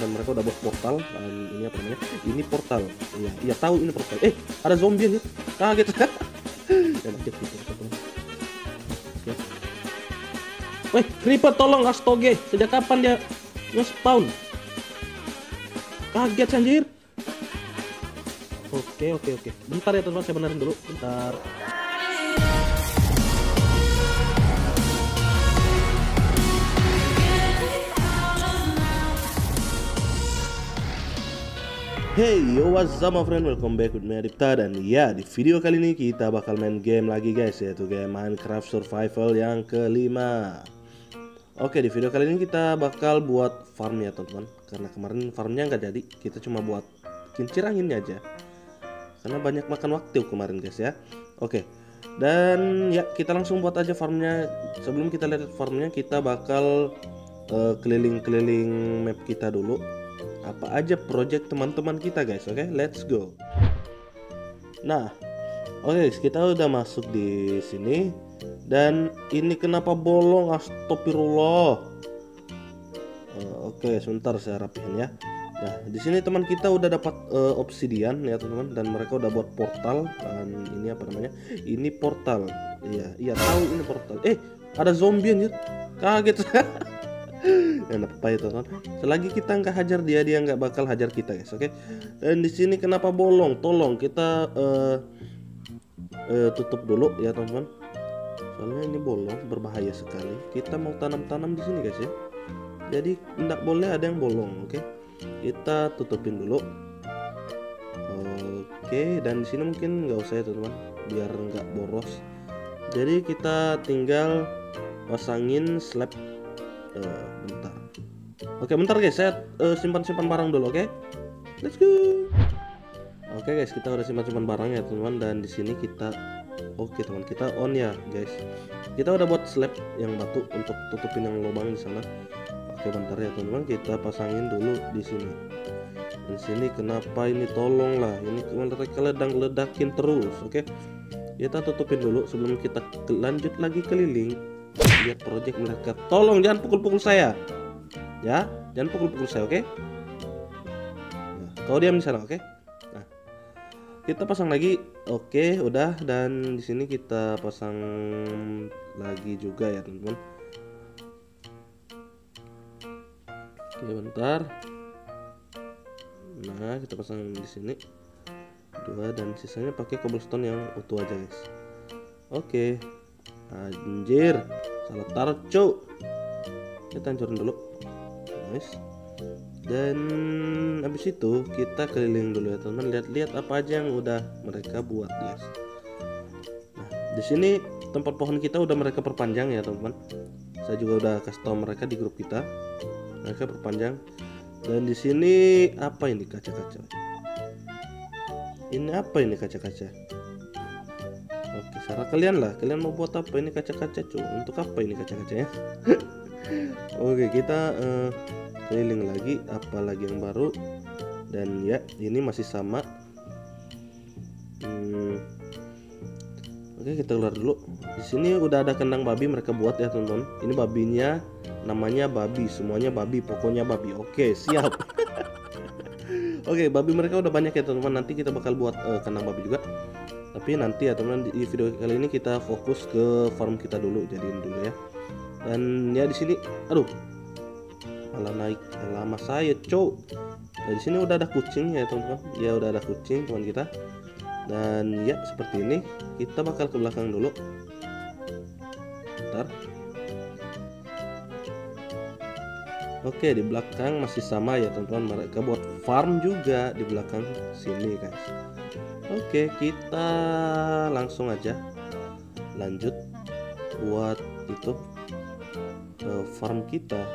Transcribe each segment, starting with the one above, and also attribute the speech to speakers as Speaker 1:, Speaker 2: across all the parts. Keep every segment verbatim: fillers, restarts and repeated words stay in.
Speaker 1: dan mereka udah buat portal. Dan ini apa namanya? Ini portal. Iya, iya tahu ini portal. Eh, ada zombie anjir. Kaget. Dan lanjut gitu, teman-teman. Siap. Weh, Creeper tolong astoge. Sejak kapan dia nge-spawn? Kaget anjir. Oke, oke, oke. Bentar ya teman-teman, saya benerin dulu. Bentar. Hey yo, what's up my friend, welcome back with me Adipta. Dan ya, di video kali ini kita bakal main game lagi guys, yaitu game Minecraft Survival yang kelima. Oke, di video kali ini kita bakal buat farm ya teman-teman. Karena kemarin farmnya nggak jadi, kita cuma buat kincir anginnya aja. Karena banyak makan waktu kemarin guys ya. Oke, dan ya kita langsung buat aja farmnya. Sebelum kita lihat farmnya, kita bakal keliling-keliling uh, map kita dulu. Apa aja project teman-teman kita guys. Oke, okay, let's go. Nah, oke okay, kita udah masuk di sini. Dan ini kenapa bolong? Astagfirullah. uh, Oke okay, sebentar saya rapihin ya. Nah di sini teman kita udah dapat uh, obsidian ya teman-teman. Dan mereka udah buat portal. Dan ini apa namanya? Ini portal. Iya, iya tahu ini portal. Eh, ada zombie anjir. Kaget. Dan apa ya teman-teman, selagi kita nggak hajar dia, dia nggak bakal hajar kita guys. Oke, dan di sini kenapa bolong? Tolong kita uh, uh, tutup dulu ya teman-teman, soalnya ini bolong, berbahaya sekali. Kita mau tanam-tanam di sini guys ya, jadi nggak boleh ada yang bolong. Oke, kita tutupin dulu. Oke, dan di sini mungkin nggak usah ya teman-teman, biar nggak boros. Jadi kita tinggal pasangin slab. Uh, bentar. Oke, bentar guys, saya simpan-simpan uh, barang dulu, oke? Okay? Let's go. Oke okay, guys, kita udah simpan-simpan barang ya teman-teman, dan di sini kita oke okay, teman, kita on ya guys. Kita udah buat slab yang batu untuk tutupin yang lubang di sana. Oke, okay, bentar ya teman-teman, kita pasangin dulu di sini. Di sini kenapa ini, tolong lah, ini mereka ledang-ledakin terus, oke? Okay? Kita tutupin dulu sebelum kita lanjut lagi keliling. Lihat project mereka. Tolong jangan pukul-pukul saya. Ya, jangan pukul-pukul saya, oke? Okay? Nah, kau diam di sana, oke? Okay? Nah, kita pasang lagi. Oke, okay, udah, dan di sini kita pasang lagi juga ya, teman-teman. Oke, bentar. Nah, kita pasang di sini. Dua, dan sisanya pakai cobblestone yang utuh aja, guys. Oke. Okay. Anjir, salah taruh cuk. Kita hancurin dulu. Nice. Dan habis itu kita keliling dulu ya teman-teman, lihat-lihat apa aja yang udah mereka buat guys. Nah di sini tempat pohon kita udah mereka perpanjang ya teman-teman. Saya juga udah kasih tahu mereka di grup kita, mereka perpanjang. Dan di sini apa ini, kaca-kaca? Ini apa ini, kaca-kaca? Oke, saran kalian lah, kalian mau buat apa ini kaca-kaca cuy? Untuk apa ini kaca-kacanya? Oke, kita uh, keliling lagi, apa lagi yang baru? Dan ya, ini masih sama. Hmm. Oke, kita keluar dulu. Di sini udah ada kandang babi mereka buat ya teman-teman. Ini babinya namanya babi, semuanya babi, pokoknya babi. Oke, siap. Oke, babi mereka udah banyak ya teman-teman. Nanti kita bakal buat uh, kandang babi juga. Tapi nanti ya teman, di video kali ini kita fokus ke farm kita dulu, jadiin dulu ya. Dan ya di sini, aduh, malah naik lama saya, cow. Nah, di sini udah ada kucing ya teman-teman. Ya udah ada kucing teman kita. Dan ya seperti ini, kita bakal ke belakang dulu. Bentar. Oke, di belakang masih sama ya teman-teman. Mereka buat farm juga di belakang sini guys. Oke, kita langsung aja lanjut buat itu uh, farm kita.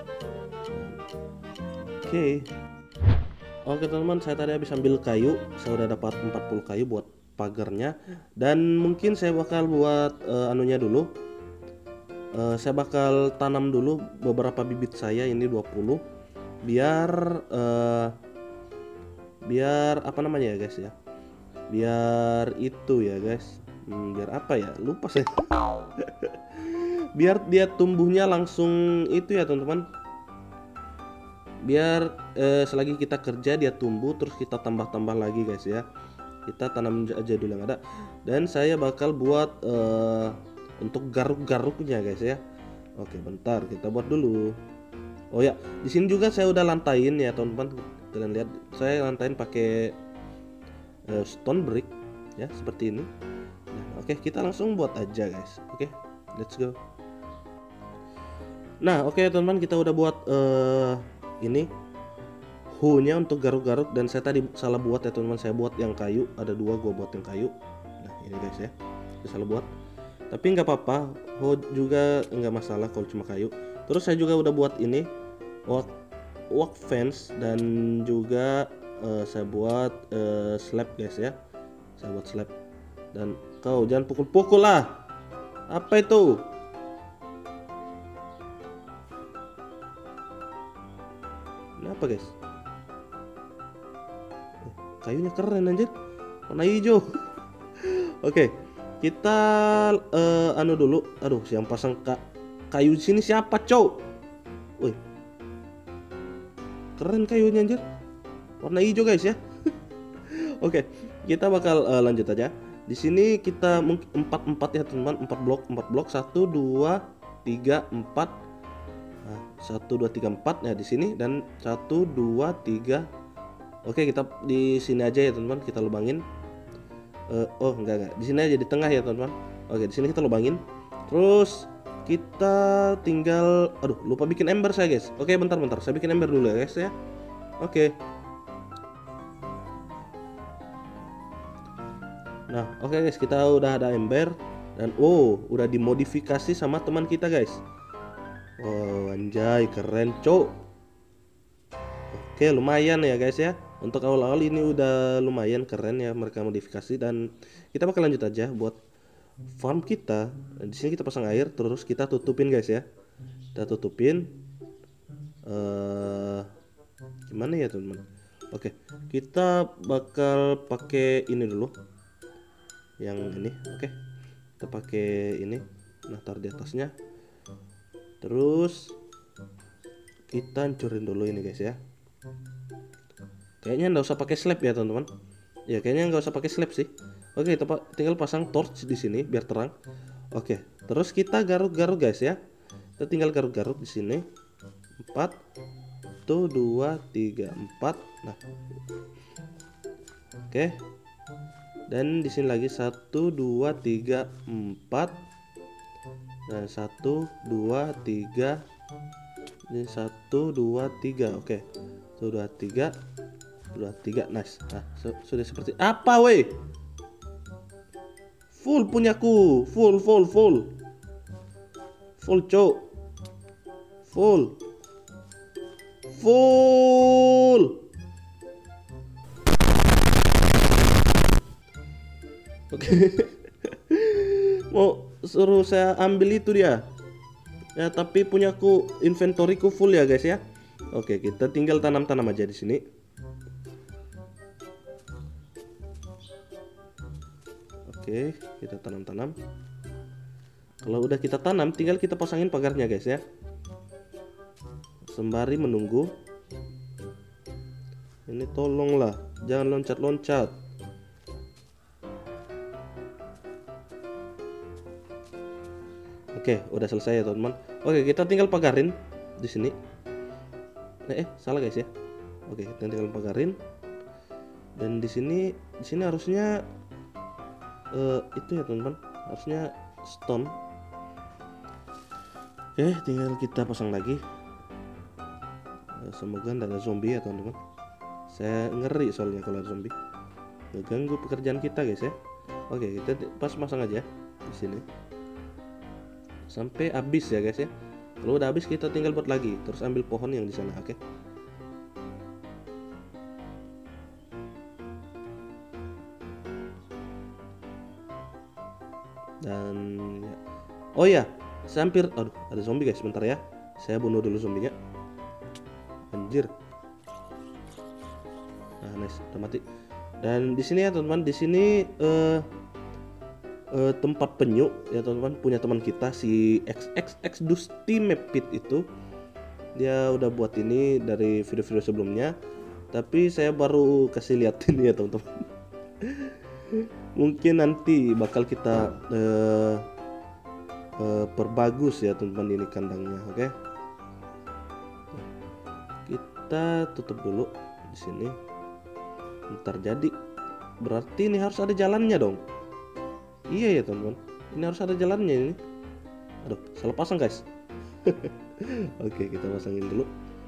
Speaker 1: Oke. Oke teman-teman, saya tadi habis ambil kayu. Saya udah dapat empat puluh kayu buat pagarnya. Dan mungkin saya bakal buat uh, anunya dulu. Uh, saya bakal tanam dulu beberapa bibit saya, ini dua puluh. Biar uh, biar apa namanya ya guys ya? Biar itu ya guys, hmm, biar apa ya, lupa saya. Biar dia tumbuhnya langsung itu ya teman-teman, biar eh, selagi kita kerja dia tumbuh, terus kita tambah-tambah lagi guys ya. Kita tanam aja dulu yang ada. Dan saya bakal buat eh, untuk garuk-garuknya guys ya. Oke, bentar kita buat dulu. Oh ya, di sini juga saya udah lantain ya teman-teman. Kalian lihat, saya lantain pakai uh, stone brick ya seperti ini. Nah, oke, kita langsung buat aja guys. Oke, let's go. Nah, oke teman-teman, kita udah buat uh, ini hole-nya untuk garuk-garuk, dan saya tadi salah buat ya teman-teman. Saya buat yang kayu, ada dua gua buat yang kayu. Nah, ini guys ya, saya salah buat. Tapi nggak apa-apa, hole juga nggak masalah kalau cuma kayu. Terus saya juga udah buat ini walk, walk fence, dan juga uh, saya buat uh, slab guys ya. Saya buat slab. Dan kau jangan pukul-pukul lah. Apa itu? Ini apa guys? Eh, kayunya keren anjir, warna hijau. Oke, kita uh, anu dulu. Aduh, yang pasang kak kayu di sini siapa, cow? Wih, keren kayunya anjir, warna hijau guys ya. Oke, kita bakal uh, lanjut aja. Di sini kita mungkin empat empat ya teman-teman, empat blok, empat blok, satu, dua, tiga, empat, satu, dua, tiga, empat. Nah di sini dan satu, dua, tiga. Oke, kita di sini aja ya teman-teman, kita lubangin. Uh, oh enggak enggak, di sini aja di tengah ya teman-teman. Oke, di sini kita lubangin. Terus kita tinggal, aduh lupa bikin ember saya guys. Oke, bentar-bentar, saya bikin ember dulu ya guys ya. Oke. Nah, oke guys, kita udah ada ember, dan oh, udah dimodifikasi sama teman kita guys. Oh, anjay, keren, cok. Oke, lumayan ya guys ya. Untuk awal-awal ini udah lumayan keren ya mereka modifikasi, dan kita bakal lanjut aja buat farm kita. Di sini kita pasang air, terus kita tutupin guys ya. Kita tutupin. Uh, gimana ya teman-teman? Oke, kita bakal pakai ini dulu. Yang ini, oke. Kita pakai ini. Nah, taruh di atasnya. Terus kita hancurin dulu ini guys ya. Kayaknya nggak usah pakai slab ya teman-teman. Ya kayaknya nggak usah pakai slab sih. Oke, kita tinggal pasang torch di sini biar terang. Oke, terus kita garuk-garuk guys ya. Kita tinggal garuk-garuk di sini. Empat, tuh dua, tiga, empat. Nah, oke. Dan di sini lagi satu, dua, tiga, empat. Nah, satu, dua, tiga. Ini satu, dua, tiga. Oke, satu, dua, tiga, dua, tiga. Nice. Nah, sudah seperti apa, weh? Full punyaku, full, full, full, full, cok, full, full. Oke. Mau suruh saya ambil itu dia. Ya, tapi punyaku inventoryku full ya guys ya. Oke, kita tinggal tanam-tanam aja di sini. Oke, kita tanam-tanam. Kalau udah kita tanam, tinggal kita pasangin pagarnya guys ya. Sembari menunggu. Ini tolonglah, jangan loncat-loncat. Oke, udah selesai ya teman-teman. Oke, kita tinggal pagarin di sini. Eh, eh, salah guys ya. Oke, kita tinggal pagarin. Dan di sini, di sini harusnya uh, itu ya teman-teman. Harusnya stone. Oke, tinggal kita pasang lagi. Uh, semoga tidak ada zombie ya teman-teman. Saya ngeri soalnya kalau ada zombie. Ngeganggu pekerjaan kita guys ya. Oke, kita pas pasang aja di sini. Sampai habis ya guys ya. Kalau udah habis kita tinggal buat lagi, terus ambil pohon yang di sana, oke? Dan ya. Oh ya, saya hampir, aduh, ada zombie guys, bentar ya. Saya bunuh dulu zombinya. Anjir. Nah, nice, udah mati. Dan di sini ya teman-teman, di sini uh, Uh, tempat penyu ya teman-teman, punya teman kita si X X X Dusty Map Pit itu. dia udah buat ini dari video-video sebelumnya, tapi saya baru kasih liatin ya teman-teman. Mungkin nanti bakal kita uh, uh, perbagus ya teman-teman ini kandangnya. Oke, okay? Kita tutup dulu di sini. Ntar jadi, berarti ini harus ada jalannya dong. Iya ya teman-teman, ini harus ada jalannya ini. Aduh, salah pasang guys. Oke, kita pasangin dulu.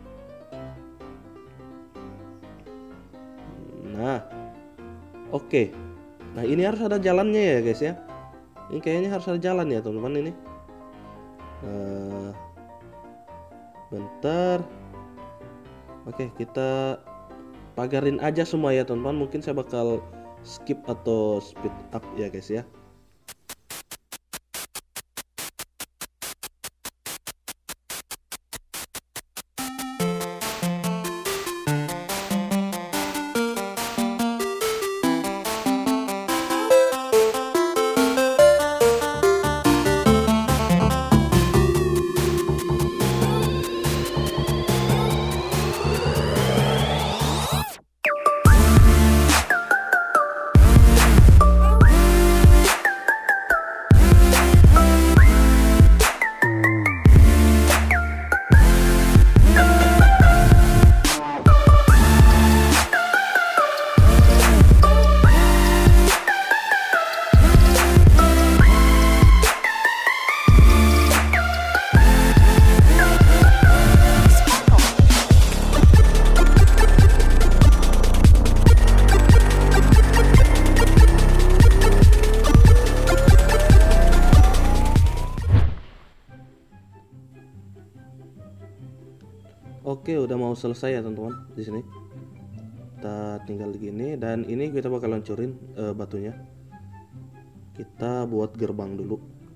Speaker 1: Nah, oke. Nah, ini harus ada jalannya ya guys ya. Ini kayaknya harus ada jalan ya teman-teman ini. Nah, bentar. Oke, kita pagarin aja semua ya teman-teman. Mungkin saya bakal skip atau speed up ya guys ya. Oke, udah mau selesai ya teman-teman di sini. Kita tinggal gini dan ini kita bakal hancurin uh, batunya. Kita buat gerbang dulu.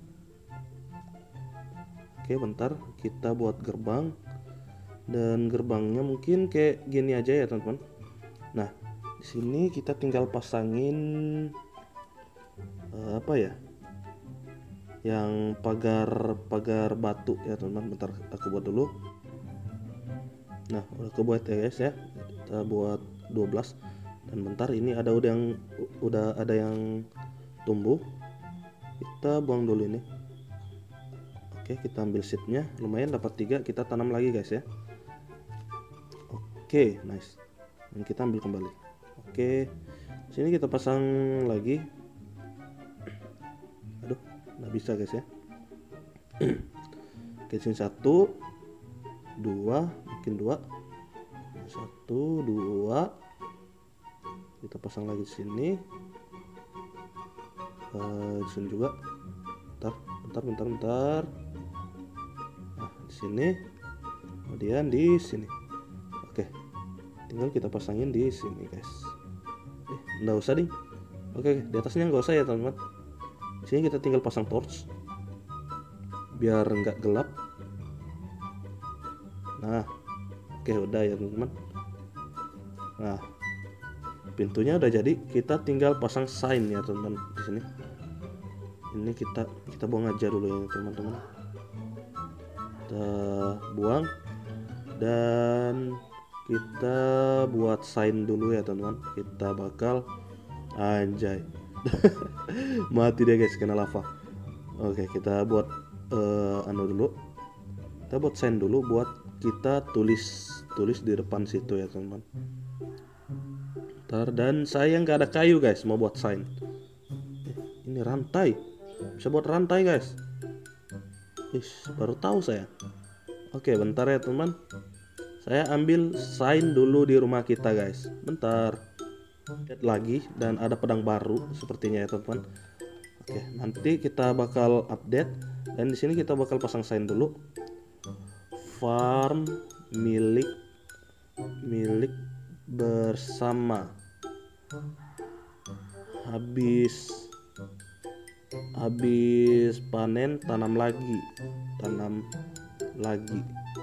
Speaker 1: Oke, bentar, kita buat gerbang dan gerbangnya mungkin kayak gini aja ya teman-teman. Nah, di sini kita tinggal pasangin uh, apa ya? Yang pagar pagar batu ya teman-teman. Bentar, aku buat dulu. Nah, udah kebuat ya guys ya. Kita buat dua belas dan bentar ini ada udah yang udah ada yang tumbuh. Kita buang dulu ini. Oke, kita ambil seednya. Lumayan dapat tiga, kita tanam lagi guys ya. Oke, nice. Dan kita ambil kembali. Oke. Sini kita pasang lagi. Aduh, nggak bisa guys ya. Oke, sini satu, dua, mungkin dua, satu, dua, kita pasang lagi di sini, uh, di sini juga, bentar, bentar, bentar, bentar, nah di sini, kemudian di sini, oke, tinggal kita pasangin di sini guys, eh, nggak usah ding, oke, di atasnya nggak usah ya teman-teman, di sini kita tinggal pasang torch, biar nggak gelap. Nah, oke udah ya teman-teman. Nah, pintunya udah jadi. Kita tinggal pasang sign ya teman-teman di sini. Ini kita kita buang aja dulu ya teman-teman. Kita buang dan kita buat sign dulu ya teman-teman. Kita bakal anjay. Mati deh guys kena lava. Oke, kita buat uh, anu dulu. Kita buat sign dulu buat kita tulis tulis di depan situ ya teman-teman. Ntar, dan saya nggak ada kayu guys mau buat sign. Eh, ini rantai, bisa buat rantai guys. Ish, baru tahu saya. Oke, bentar ya teman. Saya ambil sign dulu di rumah kita guys. Bentar. Lihat lagi dan ada pedang baru sepertinya ya teman-teman. Oke, nanti kita bakal update dan di sini kita bakal pasang sign dulu. Farm milik milik bersama, habis habis panen tanam lagi tanam lagi.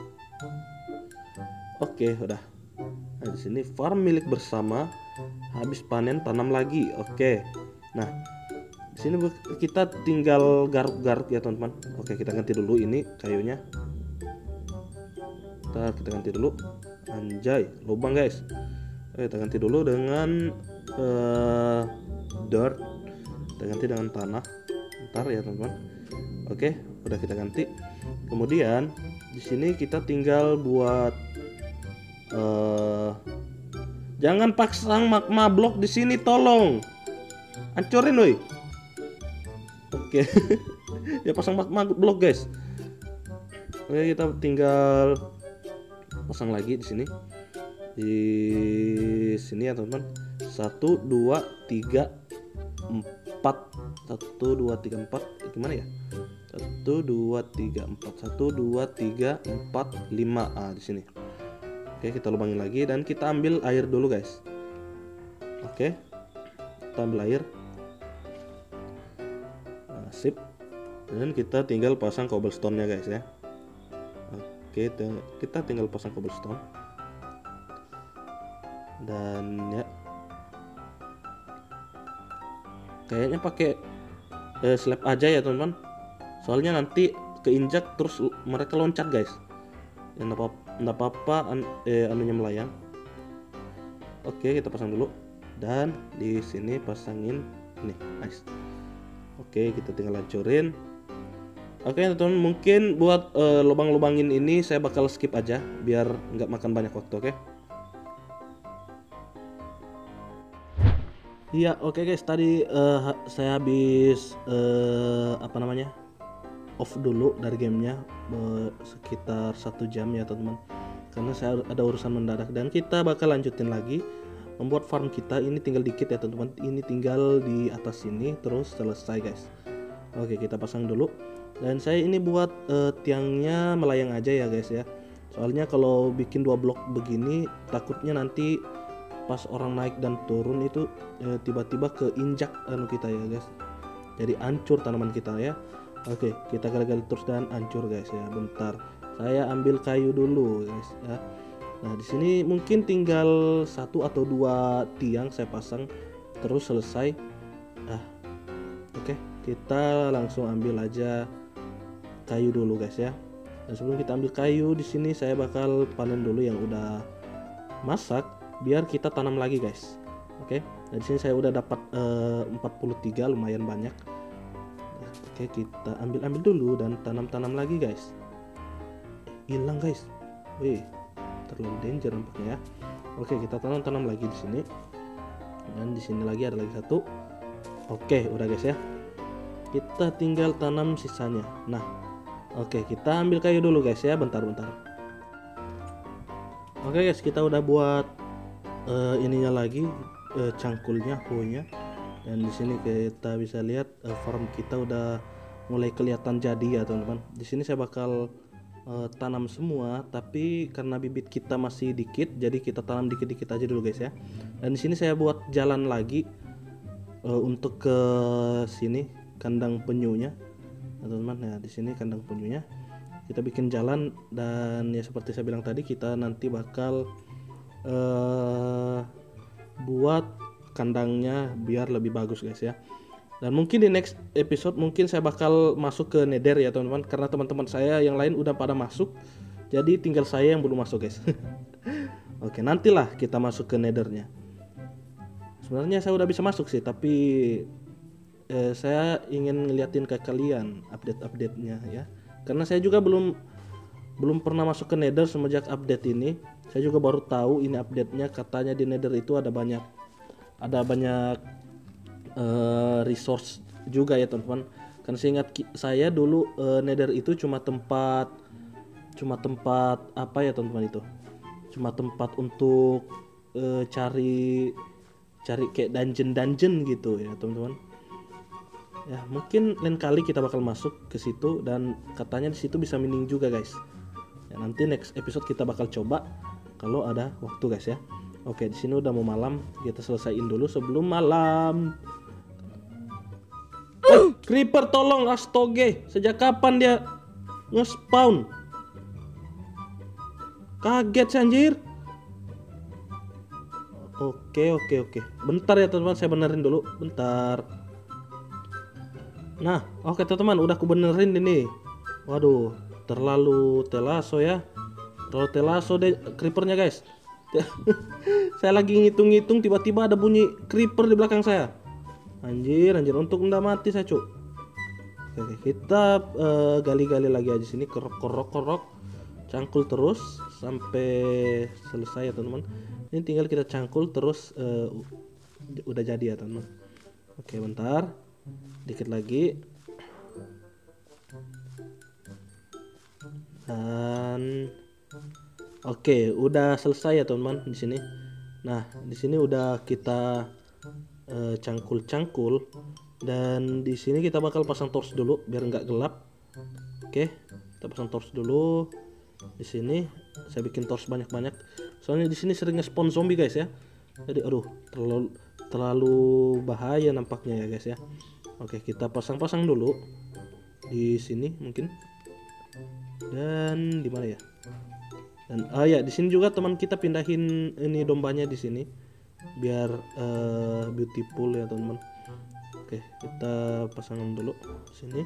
Speaker 1: Oke, udah. Nah, di sini farm milik bersama, habis panen tanam lagi. Oke, nah di sini kita tinggal garuk-garuk ya teman-teman. Oke, kita ganti dulu ini kayunya. Ntar kita ganti dulu. Anjay, lubang guys. Oke, kita ganti dulu dengan uh, dirt. Kita ganti dengan tanah. Ntar ya teman-teman. Oke, udah kita ganti. Kemudian di sini kita tinggal buat uh, jangan pasang magma block di sini, tolong. Hancurin woi. Oke. Ya pasang magma block guys. Oke, kita tinggal pasang lagi di sini. Di sini ya teman-teman. Satu, dua, tiga, empat. Satu, dua, tiga, empat. Gimana ya? Satu, dua, tiga, empat. Satu, dua, tiga, empat, lima. Ah, di sini. Oke, kita lubangin lagi dan kita ambil air dulu guys. Oke, kita ambil air. Nah, sip. Dan kita tinggal pasang cobblestone-nya guys ya. Oke, kita tinggal pasang cobblestone. Dan ya, kayaknya pakai eh, slab aja ya teman-teman. Soalnya nanti keinjak terus mereka loncat guys. Ya enggak apa-apa, an, eh, anunya melayang. Oke, kita pasang dulu. Dan di sini pasangin ini, nice. Oke, kita tinggal hancurin. Oke teman-teman, mungkin buat uh, lubang-lubangin ini saya bakal skip aja biar nggak makan banyak waktu. Oke. Iya, oke guys, tadi uh, saya habis uh, apa namanya off dulu dari gamenya uh, sekitar satu jam ya teman-teman, karena saya ada urusan mendadak dan kita bakal lanjutin lagi membuat farm kita. Ini tinggal dikit ya teman-teman, ini tinggal di atas sini terus selesai guys. Oke, kita pasang dulu. Dan saya ini buat uh, tiangnya melayang aja ya guys ya. Soalnya kalau bikin dua blok begini takutnya nanti pas orang naik dan turun itu uh, tiba-tiba keinjak anu kita ya guys. Jadi hancur tanaman kita ya. Oke, kita gali-gali terus dan hancur guys ya. Bentar, saya ambil kayu dulu guys ya. Nah di sini mungkin tinggal satu atau dua tiang saya pasang terus selesai. Ah, oke, kita langsung ambil aja kayu dulu guys ya. Dan sebelum kita ambil kayu di sini saya bakal panen dulu yang udah masak biar kita tanam lagi guys. Oke, nah di sini saya udah dapat uh, empat puluh tiga, lumayan banyak. Nah, oke, kita ambil-ambil dulu dan tanam-tanam lagi guys. Hilang guys. Wih, terlalu danger nampaknya ya. Oke, kita tanam-tanam lagi di sini. Dan di sini lagi ada lagi satu. Oke, udah guys ya. Kita tinggal tanam sisanya. Nah, oke, kita ambil kayu dulu guys ya, bentar-bentar. Oke guys, kita udah buat uh, ininya lagi, uh, cangkulnya, hoe-nya. Dan di sini kita bisa lihat uh, farm kita udah mulai kelihatan jadi ya teman-teman. Di sini saya bakal uh, tanam semua, tapi karena bibit kita masih dikit, jadi kita tanam dikit-dikit aja dulu guys ya. Dan di sini saya buat jalan lagi uh, untuk ke sini, kandang penyunya. Nah, teman-teman, nah di sini kandang penyunya kita bikin jalan. Dan ya seperti saya bilang tadi, kita nanti bakal uh, buat kandangnya biar lebih bagus guys ya. Dan mungkin di next episode mungkin saya bakal masuk ke nether ya teman-teman, karena teman-teman saya yang lain udah pada masuk, jadi tinggal saya yang belum masuk guys. Oke, nantilah kita masuk ke nethernya. Sebenarnya saya udah bisa masuk sih, tapi Eh, saya ingin ngeliatin ke kalian update-update-nya ya, karena saya juga belum belum pernah masuk ke nether semenjak update ini. Saya juga baru tahu ini update-nya, katanya di nether itu ada banyak ada banyak uh, resource juga ya teman-teman. Kan seingat saya dulu uh, nether itu cuma tempat cuma tempat apa ya teman-teman, itu cuma tempat untuk uh, cari cari kayak dungeon-dungeon gitu ya teman-teman. Ya mungkin lain kali kita bakal masuk ke situ, dan katanya di situ bisa mining juga guys. Ya nanti next episode kita bakal coba kalau ada waktu guys ya. Oke, di sini udah mau malam, kita selesaiin dulu sebelum malam. Oh, creeper tolong, astoge, sejak kapan dia nge-spawn? Kaget sih anjir. Oke oke oke, bentar ya teman-teman, saya benerin dulu, bentar. Nah, oke teman-teman, udah aku benerin ini. Waduh, terlalu telaso ya. Protelaso deh creepernya guys. Saya lagi ngitung-ngitung tiba-tiba ada bunyi creeper di belakang saya. Anjir, anjir, untuk nggak mati saya cuk. Oke, kita gali-gali uh, lagi aja sini, korok-korok-korok, cangkul terus sampai selesai ya teman-teman. Ini tinggal kita cangkul terus uh, udah jadi ya teman-teman. Oke, bentar, dikit lagi. Dan oke, udah selesai ya teman-teman di sini. Nah, di sini udah kita cangkul-cangkul, uh, dan di sini kita bakal pasang torch dulu biar nggak gelap. Oke, kita pasang torch dulu. Di sini saya bikin torch banyak-banyak. Soalnya di sini seringnya spawn zombie guys ya. Jadi aduh, terlalu terlalu bahaya nampaknya ya guys ya. Oke, kita pasang-pasang dulu di sini mungkin. Dan di mana ya? Dan ah ya, di sini juga teman kita pindahin ini dombanya di sini biar uh, beautiful ya teman-teman. Oke, kita pasang dulu sini.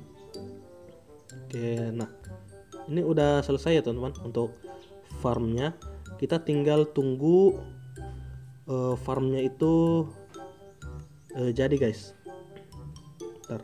Speaker 1: Oke, nah ini udah selesai ya teman-teman untuk farmnya. Kita tinggal tunggu uh, farmnya itu uh, jadi guys. Bentar.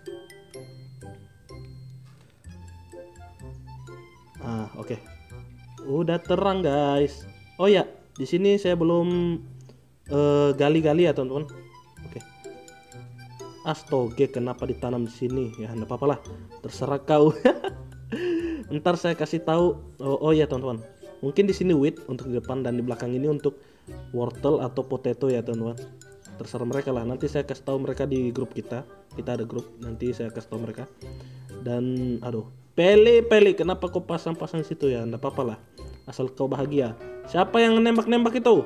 Speaker 1: Ah, oke. Okay. Udah terang guys. Oh ya, di sini saya belum gali-gali uh, ya teman-teman. Oke. Okay. Astoge, kenapa ditanam di sini? Ya, enggak apa-apa lah. Terserah kau. Ntar saya kasih tahu. Oh, oh ya teman-teman. Mungkin di sini wheat untuk di depan dan di belakang ini untuk wortel atau potato ya teman-teman. Terserah mereka lah. Nanti saya kasih tahu mereka di grup kita. Kita ada grup. Nanti saya kasih tahu mereka. Dan aduh. Peli, Peli, kenapa kau pasang-pasang situ ya? Nggak apa-apa lah, asal kau bahagia. Siapa yang nembak-nembak itu?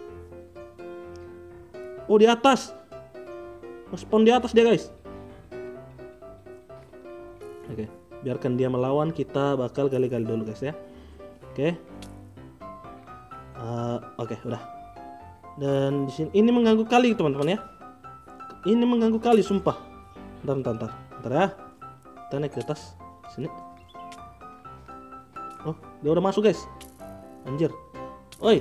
Speaker 1: Oh, di atas. Spawn di atas dia guys. Oke, biarkan dia melawan. Kita bakal gali-gali dulu guys ya. Oke. Uh, Oke, udah. Dan di sini ini mengganggu kali teman-teman ya. Ini mengganggu kali, sumpah. Bentar, bentar, bentar, bentar ya. Kita naik ke atas. Sini. Oh, dia udah masuk guys. Anjir. Oi.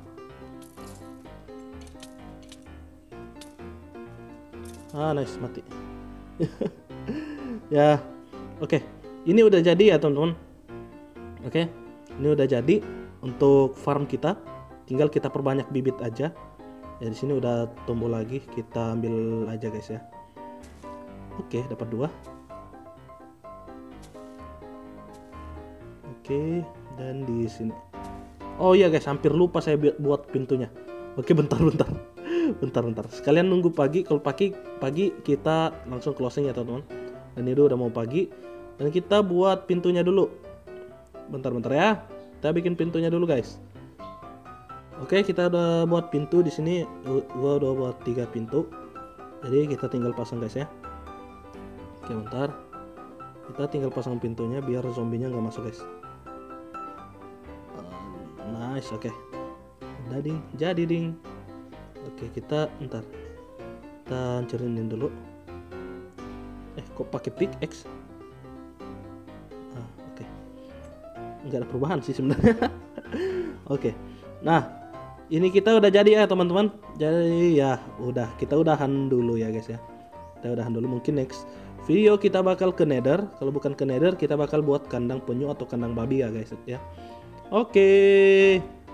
Speaker 1: Ah, nice, mati. Ya. Oke. Ini udah jadi ya, teman-teman. Oke. Ini udah jadi untuk farm kita. Tinggal kita perbanyak bibit aja. Ya, di sini udah tumbuh lagi. Kita ambil aja guys ya. Oke, dapat dua. Oke, dan di sini. Oh iya guys, hampir lupa saya buat pintunya. Oke, bentar bentar. Bentar bentar. Sekalian nunggu pagi. Kalau pagi pagi kita langsung closing ya, teman-teman. Dan itu udah mau pagi. Dan kita buat pintunya dulu. Bentar bentar ya. Kita bikin pintunya dulu, guys. Oke, kita udah buat pintu di sini. Gua udah buat tiga pintu. Jadi kita tinggal pasang, guys ya. Oke, bentar. Kita tinggal pasang pintunya biar zombinya nggak masuk, guys. Nice, oke. Okay. Udah ding, jadi ding. Oke, okay, kita ntar kita hancurin dulu. Eh, kok pakai pickaxe? Ah, oke. Okay. Nggak ada perubahan sih sebenarnya. Oke. Okay. Nah, ini kita udah jadi ya teman-teman. Jadi ya udah, kita udahan dulu ya guys ya. Kita udahan dulu. Mungkin next video kita bakal ke Nether. Kalau bukan ke Nether, kita bakal buat kandang penyu atau kandang babi ya guys ya. Oke. Okay.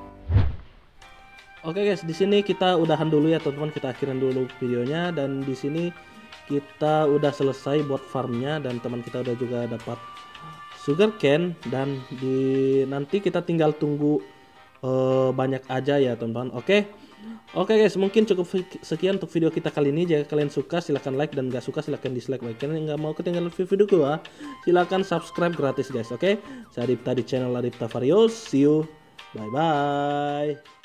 Speaker 1: Oke okay guys, di sini kita udahan dulu ya teman-teman, kita akhirin dulu videonya. Dan di sini kita udah selesai buat farmnya dan teman kita udah juga dapat sugar cane. Dan di nanti kita tinggal tunggu uh, banyak aja ya teman-teman. Oke, okay? Oke okay guys, mungkin cukup sekian untuk video kita kali ini. Jika kalian suka silahkan like, dan gak suka silahkan dislike. Bagi kalian yang gak mau ketinggalan video gua, silahkan subscribe gratis guys. Oke, okay? Saya Adipta di channel Adipta Vario. See you, bye bye.